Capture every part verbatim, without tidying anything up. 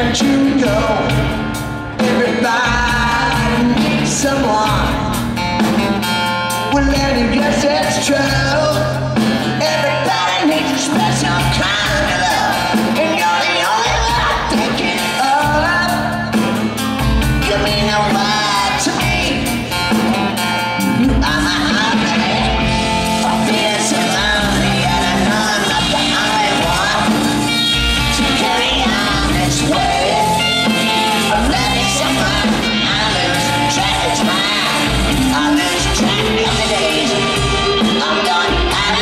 Can't you know everybody needs someone? Well, let me guess that's true. Everybody needs a special kind of love, and you're the only one thinking of. You mean the world to me. You are my honey. I feel so lonely, and I know I'm not the only one to carry on this way. I'm loving someone, I lose track of time. I lose track of the days. I'm going out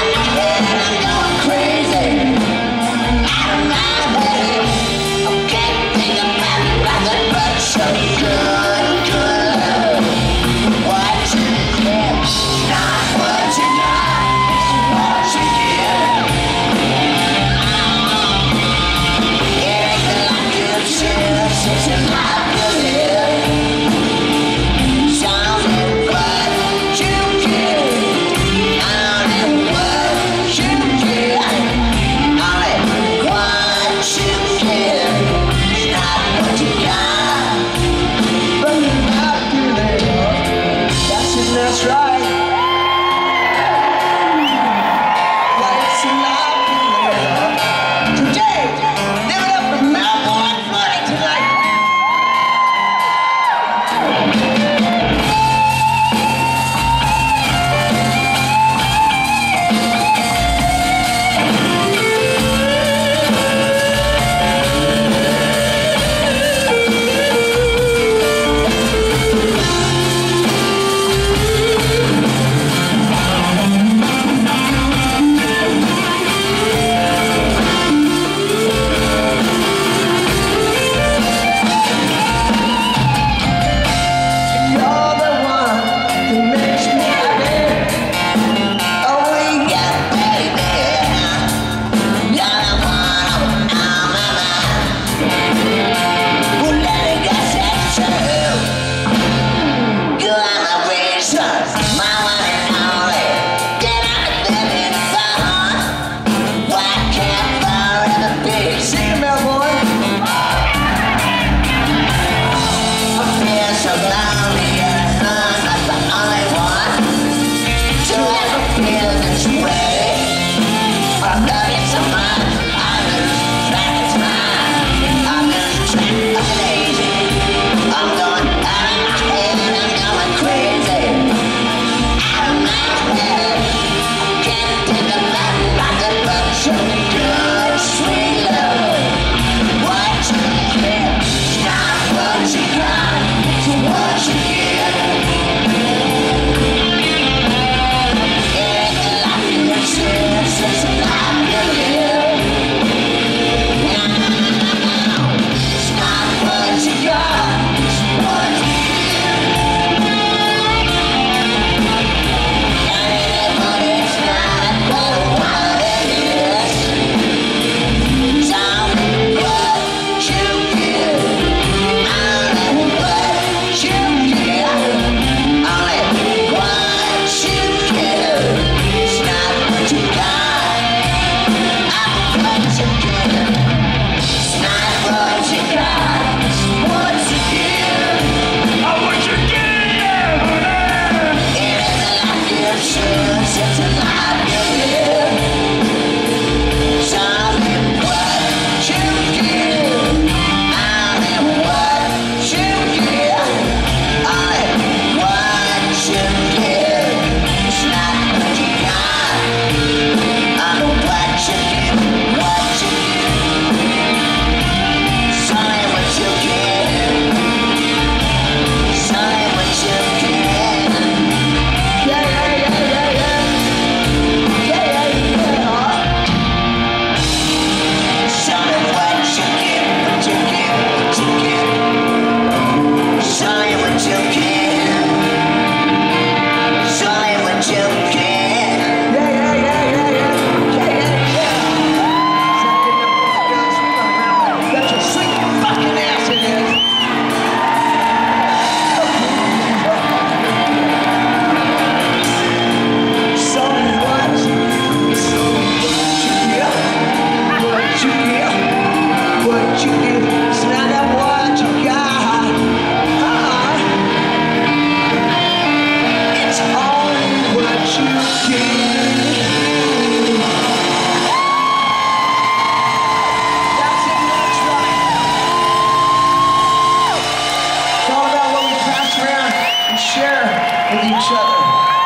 with each other.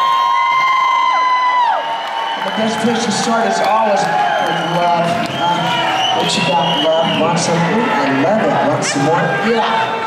And the best place to start is always with love. Uh, what you got, love? Want some? Ooh, I love it. Want some more? Yeah.